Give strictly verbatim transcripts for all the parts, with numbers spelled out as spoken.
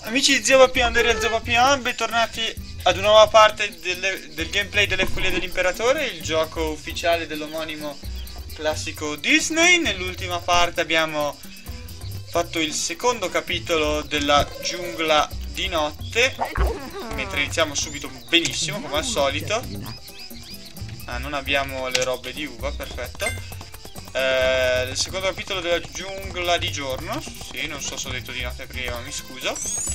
Amici di Zio Papian, del Zio Papian, bentornati ad una nuova parte delle, del gameplay delle Follie dell'Imperatore, il gioco ufficiale dell'omonimo classico Disney. Nell'ultima parte abbiamo fatto il secondo capitolo della giungla di notte, mentre iniziamo subito benissimo, come al solito. Ah, non abbiamo le robe di uva, perfetto. Eh, il secondo capitolo della giungla di giorno. Sì, non so se ho detto di notte prima, mi scuso.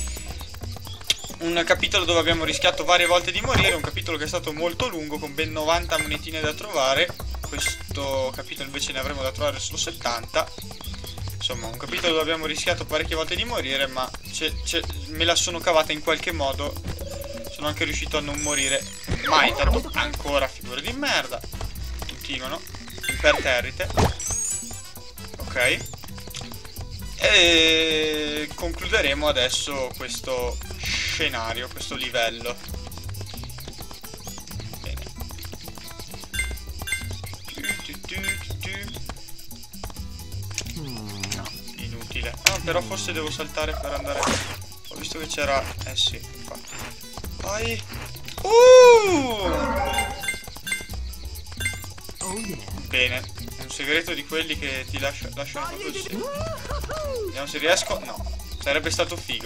Un capitolo dove abbiamo rischiato varie volte di morire. Un capitolo che è stato molto lungo, con ben novanta monetine da trovare. Questo capitolo invece ne avremo da trovare solo settanta. Insomma, un capitolo dove abbiamo rischiato parecchie volte di morire, ma c'è, c'è, me la sono cavata in qualche modo. Sono anche riuscito a non morire mai. Tanto ancora figure di merda continuano imperterrite. Ok. E concluderemo adesso questo scenario, questo livello. Bene. No, inutile. No, però forse devo saltare per andare. Ho visto che c'era. Eh sì, infatti. Vai. Uh! Bene, è un segreto di quelli che ti lascia, lasciano proprio il segno. Vediamo se riesco. No, sarebbe stato figo.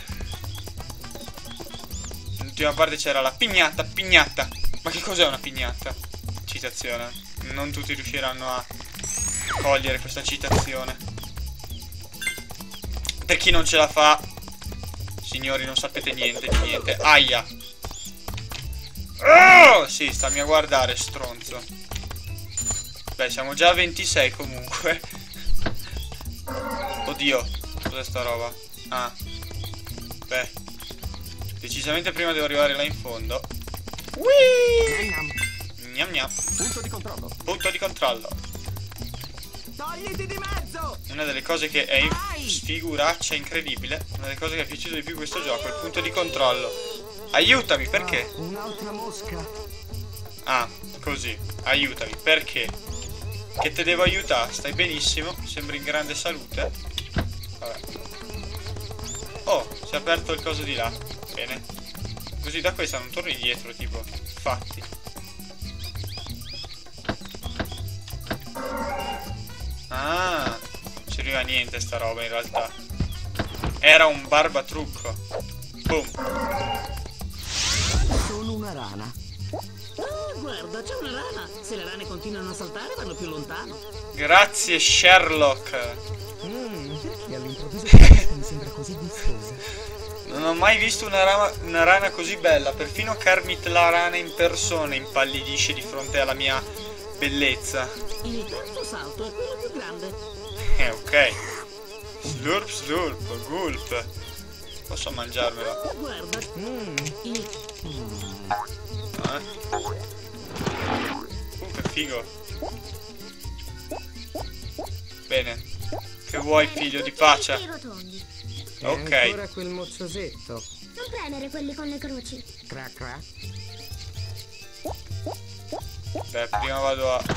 Nell'ultima parte c'era la pignata, pignata. Ma che cos'è una pignata? Citazione. Non tutti riusciranno a cogliere questa citazione. Per chi non ce la fa, signori, non sapete niente di niente. Aia. Oh, sì, stammi a guardare, stronzo. Beh, siamo già a ventisei comunque. Oddio, cos'è sta roba? Ah. Beh, decisamente prima devo arrivare là in fondo. Whee! Gnam gnam. Punto di controllo. Punto di controllo. Togliti di mezzo! Una delle cose che è sfiguraccia incredibile. Una delle cose che è piaciuto di più questo gioco è il punto di controllo. Aiutami, perché? Ah, un'altra mosca. Ah, così. Aiutami, perché? Che te devo aiutare? Stai benissimo? Sembri in grande salute? Vabbè. Oh, si è aperto il coso di là. Bene. Così da questa non torni indietro, tipo. Infatti. Ah, non ci arriva niente sta roba in realtà. Era un barbatrucco. Boom. Sono una rana. Oh, guarda, c'è una rana. Se le rane continuano a saltare, vanno più lontano. Grazie, Sherlock. Mmm, perché all'improvviso mi sembra così gustosa? Non ho mai visto una rana, una rana così bella. Perfino Kermit la rana in persona impallidisce di fronte alla mia bellezza. Il terzo salto è quello più grande. Eh, ok. Slurp, slurp, gulp. Posso mangiarmela? Oh, guarda. Mmm. Il... No, eh. Uh, che figo. Bene. Che vuoi, figlio di pace? Ok. E ancora quel mocciosetto. Non premere quelli con le croci. Crac crac. Beh, prima vado a...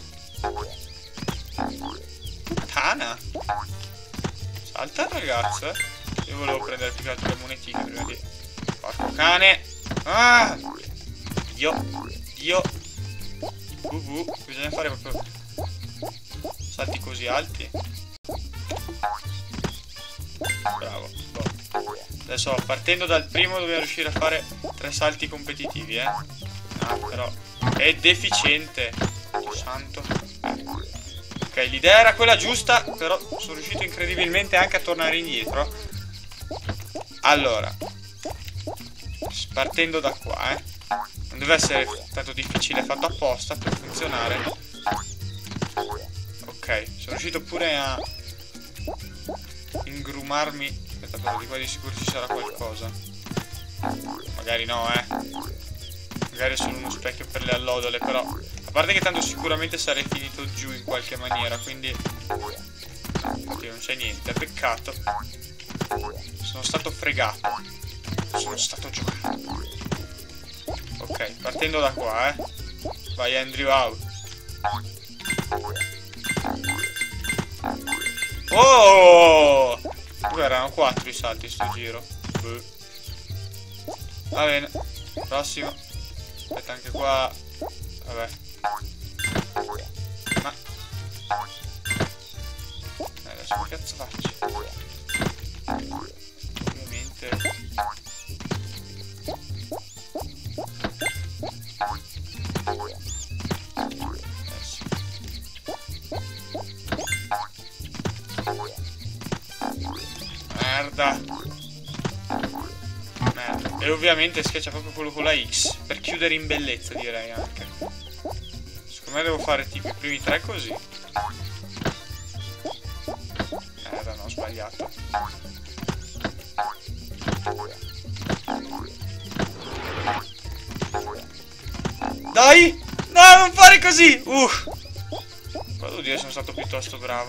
Tana? Salta, ragazzo, eh. Io volevo prendere più che altro le monetine prima di... Porco cane! Ah! Dio! Dio! Bubu! Bisogna fare proprio... salti così alti. Bravo. Boh. Adesso, partendo dal primo, dobbiamo riuscire a fare tre salti competitivi, eh. Ah, però... è deficiente. Dio santo. Ok, l'idea era quella giusta, però sono riuscito incredibilmente anche a tornare indietro. Allora, partendo da qua, eh. Non deve essere tanto difficile, è fatto apposta per funzionare. Ok, sono riuscito pure a ingrumarmi. Aspetta, però di qua di sicuro ci sarà qualcosa. Magari no, eh. Magari è solo uno specchio per le allodole, però... A parte che tanto sicuramente sarei finito giù in qualche maniera, quindi... Oddio, non c'è niente, peccato. Sono stato fregato. Sono stato giocato. Ok, partendo da qua, eh. Vai, Andrew, out. Oh! Dove erano quattro i salti sto giro? Beh. Va bene. Prossimo. Aspetta, anche qua. Vabbè. Ma eh, adesso che cazzo faccio? Ovviamente adesso. Merda. Merda. E ovviamente schiaccia proprio quello con la X per chiudere in bellezza, direi anche. Secondo me devo fare tipo i primi tre così. Merda, no, ho sbagliato. Dai! No, non fare così! Uh! Qua devo dire sono stato piuttosto bravo.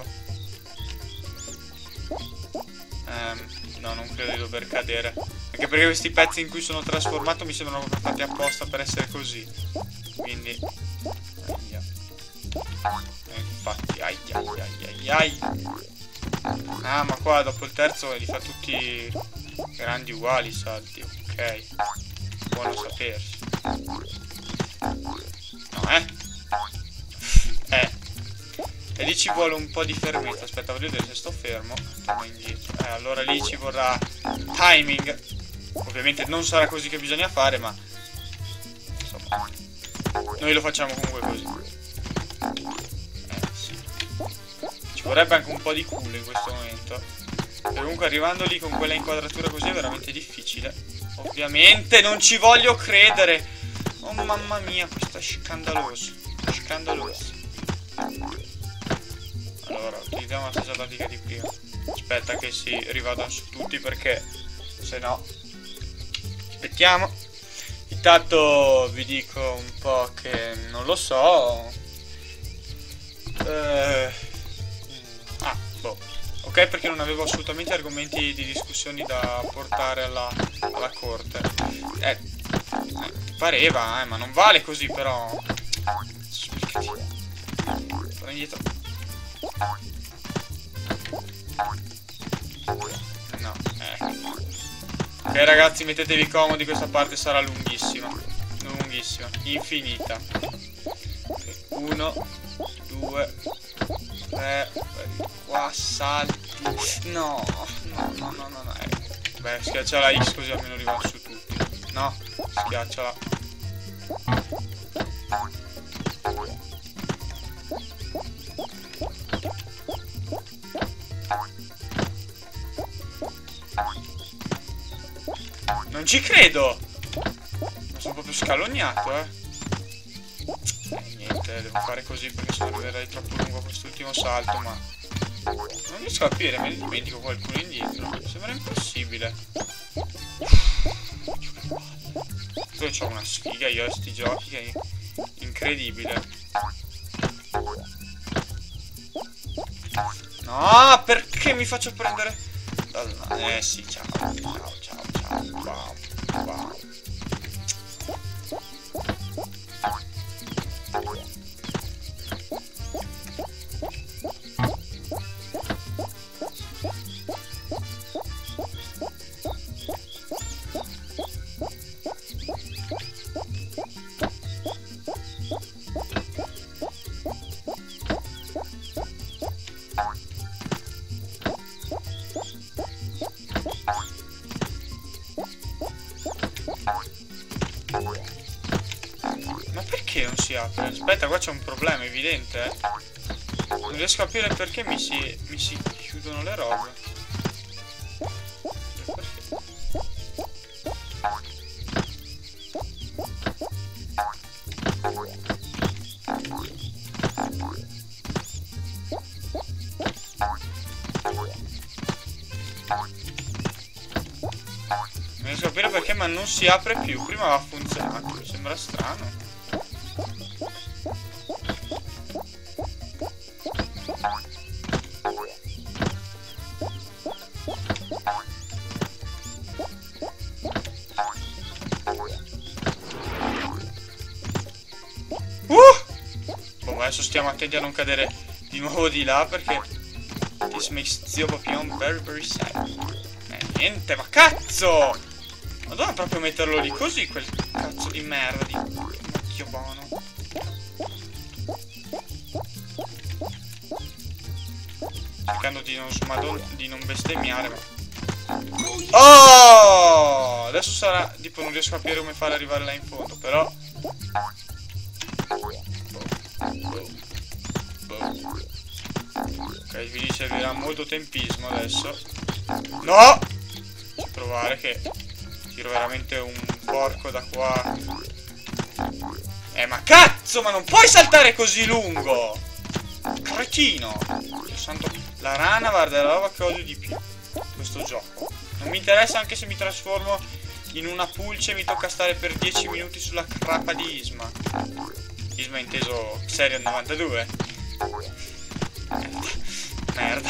Ehm, no, non credo di dover cadere. Anche perché questi pezzi in cui sono trasformato mi sembrano proprio fatti apposta per essere così. Quindi... Aia. E infatti, ai ai ai ai ai. Ah, ma qua dopo il terzo li fa tutti grandi uguali, salti. Ok. Buono sapersi. No, eh? Eh. E lì ci vuole un po' di fermezza. Aspetta, voglio vedere se sto fermo. Torno indietro. Eh, allora lì ci vorrà timing. Ovviamente non sarà così che bisogna fare, ma insomma, noi lo facciamo comunque così. Eh, sì. Ci vorrebbe anche un po' di culo in questo momento. E comunque arrivando lì con quella inquadratura così è veramente difficile. Ovviamente non ci voglio credere. Oh mamma mia, questo è scandaloso. Scandaloso. Allora, utilizziamo la stessa tattica di prima. Aspetta che si rivadano su tutti perché se no... Aspettiamo. Intanto vi dico un po' che non lo so. Eh... Ah, boh. Ok, perché non avevo assolutamente argomenti di discussioni da portare alla, alla corte. Eh, eh, pareva, eh, ma non vale così però. Spiegati. Torno indietro. No, eh. Ok ragazzi, mettetevi comodi, questa parte sarà lunghissima. Lunghissima, infinita. Okay. Uno, due, tre, qua salti. No, no, no, no, no, no. Eh. Beh, schiaccia la X così almeno arrivano su tutti. No, schiacciala. Non ci credo! Ma sono proprio scalognato, eh. Eh, niente, devo fare così perché sennò arriverei troppo lungo a quest'ultimo salto, ma... Non riesco a capire, me ne dimentico qualcuno indietro. Mi sembra impossibile. Io ho una sfiga io a sti giochi che è incredibile. No, perché mi faccio prendere? Eh sì, ciao, ciao, ciao, ciao, wow, wow. Ma perché non si apre? Aspetta, qua c'è un problema evidente, eh. Non riesco a capire perché mi si, mi si chiudono le robe. Perché? Non riesco a capire perché, ma non si apre più. Prima aveva funzionato, mi sembra strano. Uh! Adesso stiamo attenti a non cadere di nuovo di là perché this makes Zio Papillon very very sad. Eh, niente, ma cazzo! Ma doveva proprio metterlo lì così, quel cazzo di merda di macchio buono. Cercando di non smadon di non bestemmiare, ma... Oh! Adesso sarà... tipo non riesco a capire come fare ad arrivare là in fondo, però... Ok, vi servirà molto tempismo adesso. No! Ci provare che tiro veramente un porco da qua. Eh ma cazzo, ma non puoi saltare così lungo! Cretino! Dio santo, la rana guarda, è la roba che odio di più questo gioco. Non mi interessa anche se mi trasformo in una pulce e mi tocca stare per dieci minuti sulla crappa di Isma. Isma inteso Xerion novantadue. Merda.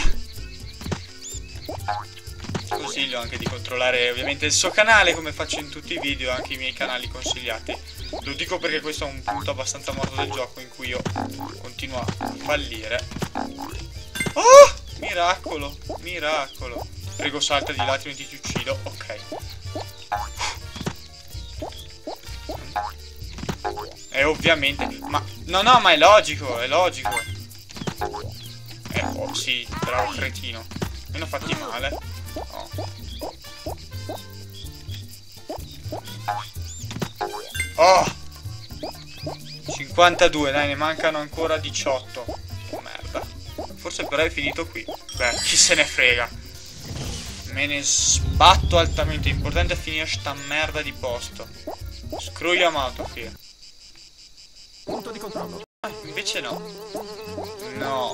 Consiglio anche di controllare ovviamente il suo canale, come faccio in tutti i video, anche i miei canali consigliati. Lo dico perché questo è un punto abbastanza morto del gioco in cui io continuo a fallire. Oh! Miracolo, miracolo. Prego salta di là, altrimenti ti uccido. Ok. E ovviamente... Ma... No, no, ma è logico, è logico. Eh, oh, sì, bravo cretino. Mi hanno fatti male. Oh. Oh! cinquantadue, dai, ne mancano ancora diciotto. Merda. Forse però è finito qui. Beh, chi se ne frega. Me ne sbatto altamente. L'importante è finire sta merda di posto. Screw Yamato qui. Punto di controllo. Invece no. No.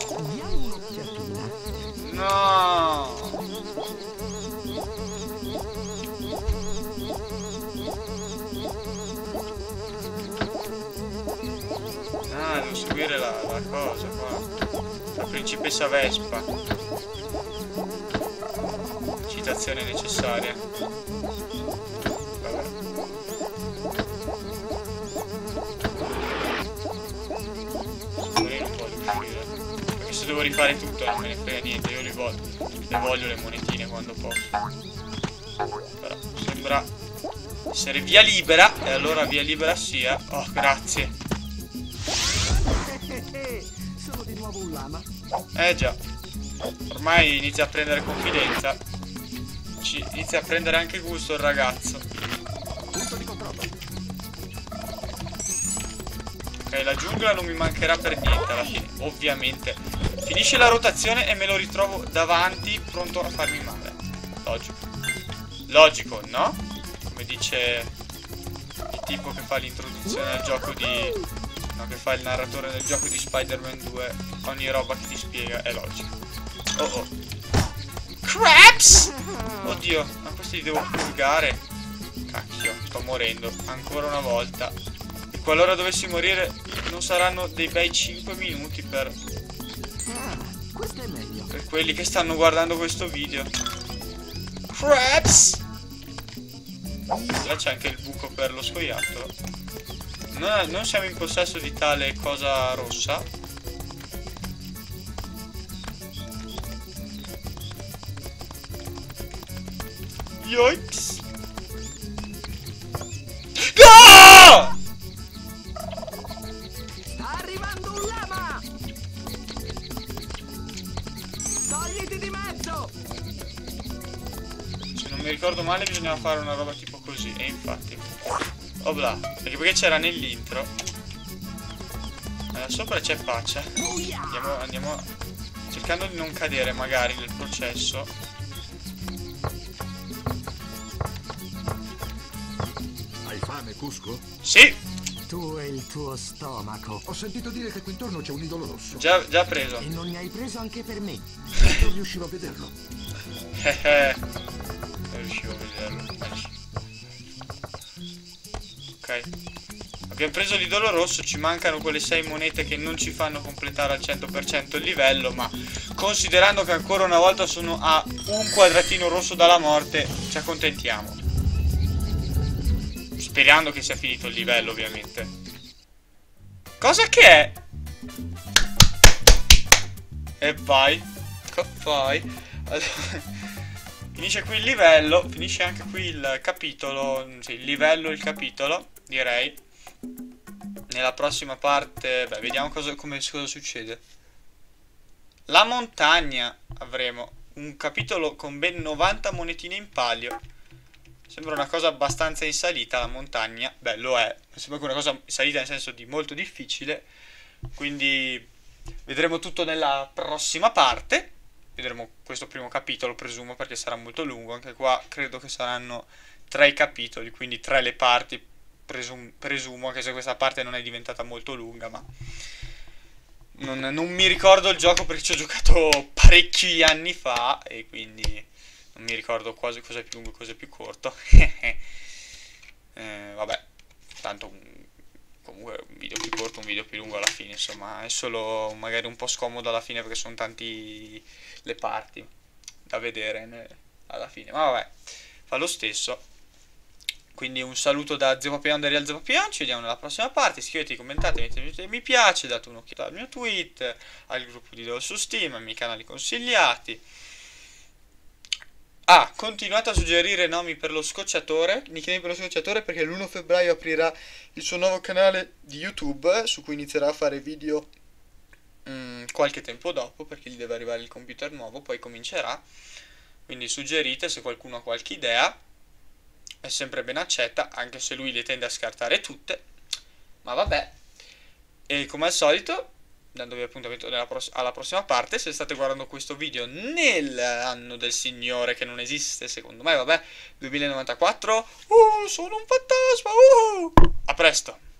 No. Ah, devo seguire la, la cosa qua. La principessa Vespa. Citazione necessaria. Vabbè. Io non voglio uscire. Perché se devo rifare tutto non me ne frega niente. Io le voglio, le voglio le monetine quando posso. Però sembra essere via libera. E allora via libera sia. Oh, grazie. Sono di nuovo un lama. Eh già. Ormai inizia a prendere confidenza. Ci inizia a prendere anche gusto il ragazzo. Punto di controllo. Ok, la giungla non mi mancherà per niente alla fine, ovviamente. Finisce la rotazione e me lo ritrovo davanti, pronto a farmi male. Logico. Logico, no? Come dice il tipo che fa l'introduzione al gioco di... No, che fa il narratore del gioco di Spider-Man due. Ogni roba che ti spiega è logico. Oh oh. Crabs! Oddio, ma questi li devo purgare. Cacchio, sto morendo ancora una volta. E qualora dovessi morire non saranno dei bei cinque minuti per... Ah, questo è meglio. Per quelli che stanno guardando questo video. Crabs! Là c'è anche il buco per lo scoiattolo. Non, non siamo in possesso di tale cosa rossa. Yikes! Ah! Sta arrivando un lama! Togliti di mezzo! Se non mi ricordo male bisognava fare una roba tipo così. E infatti... Obla, perché perché c'era nell'intro. Allora, sopra c'è Paccia. Andiamo, andiamo cercando di non cadere magari nel processo. Hai fame, Cusco? Sì! Tu e il tuo stomaco. Ho sentito dire che qui intorno c'è un idolo rosso. Già, già preso. E non ne hai preso anche per me. Non riuscivo a vederlo. Eh eh. Non riuscivo a vederlo. Ok. Abbiamo preso l'idolo rosso, ci mancano quelle sei monete che non ci fanno completare al cento per cento il livello, ma considerando che ancora una volta sono a un quadratino rosso dalla morte, ci accontentiamo. Sperando che sia finito il livello, ovviamente. Cosa che è? E vai. Vai. Allora, finisce qui il livello, finisce anche qui il capitolo, sì, il livello e il capitolo, direi. Nella prossima parte, beh, vediamo cosa, come, cosa succede. La montagna, avremo un capitolo con ben novanta monetine in palio. Sembra una cosa abbastanza in salita la montagna, beh lo è, sembra una cosa in salita nel senso di molto difficile, quindi vedremo tutto nella prossima parte. Vedremo questo primo capitolo, presumo, perché sarà molto lungo. Anche qua credo che saranno tre i capitoli, quindi tre le parti, presum presumo, anche se questa parte non è diventata molto lunga, ma non, non mi ricordo il gioco perché ci ho giocato parecchi anni fa e quindi non mi ricordo quasi cosa è più lungo e cosa è più corto. eh, vabbè, tanto un, comunque un video più corto, un video più lungo alla fine, insomma, è solo magari un po' scomodo alla fine perché sono tanti le parti da vedere alla fine, ma vabbè, fa lo stesso. Quindi un saluto da Zio Papiano, da Real Zio Papiano, ci vediamo nella prossima parte. Iscrivetevi, commentate, mettete mi piace, date un'occhiata al mio tweet, al gruppo di Deo su Steam, ai miei canali consigliati. Ah, continuate a suggerire nomi per lo scocciatore, nickname per lo scocciatore, perché l'primo febbraio aprirà il suo nuovo canale di YouTube, su cui inizierà a fare video mm, qualche tempo dopo, perché gli deve arrivare il computer nuovo, poi comincerà. Quindi suggerite se qualcuno ha qualche idea, è sempre ben accetta, anche se lui le tende a scartare tutte, ma vabbè. E come al solito, dandovi appuntamento nella pross alla prossima parte. Se state guardando questo video nell'anno del Signore che non esiste, secondo me, vabbè, duemilanovantaquattro, uh, sono un fantasma, uh! A presto!